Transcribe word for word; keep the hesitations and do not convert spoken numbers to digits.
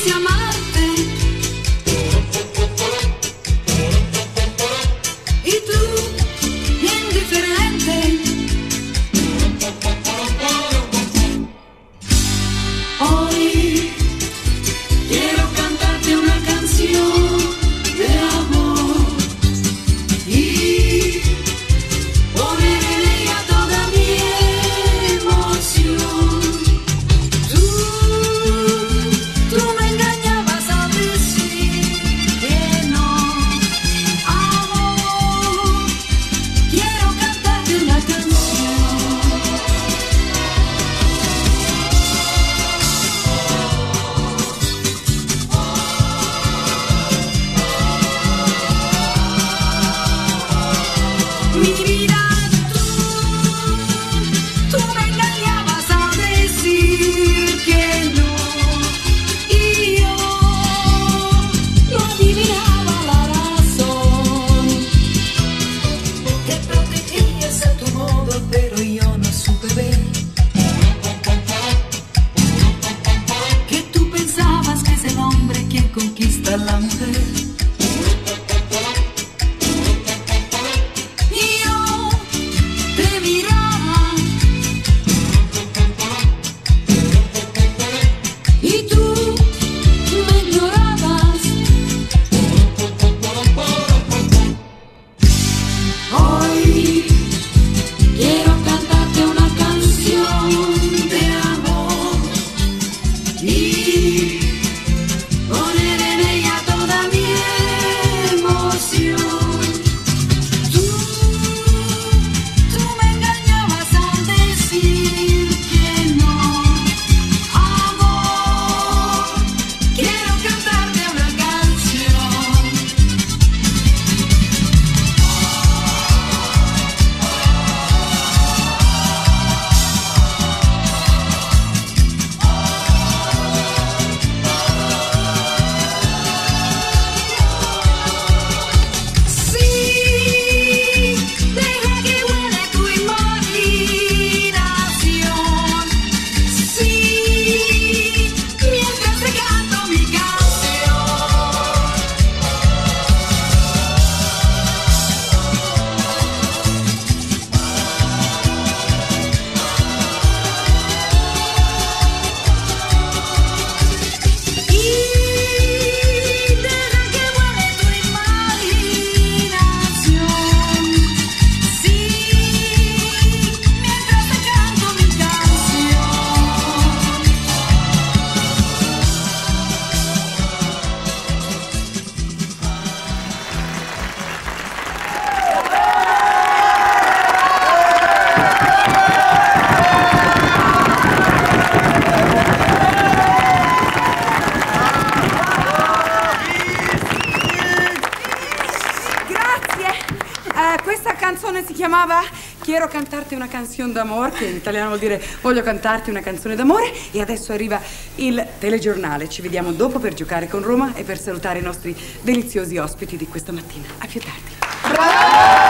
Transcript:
quise amarte y tú, indiferente. Hoy quiero cantarte una canción de amor y poner en ella toda mi emoción. Tú, tú me engañabas al decir que no, amor, quiero cantarte una canción. Mi vida, tú, tú me engañabas al decir que no, y yo no adivinaba la razón. Te protegías a tu modo, pero yo no supe ver que tú pensabas que es el hombre quien conquista a la mujer. Si chiamava Quiero cantarti una canzone d'amore, che in italiano vuol dire voglio cantarti una canzone d'amore. E adesso arriva il telegiornale. Ci vediamo dopo per giocare con Roma e per salutare i nostri deliziosi ospiti di questa mattina. A più tardi. Bravo!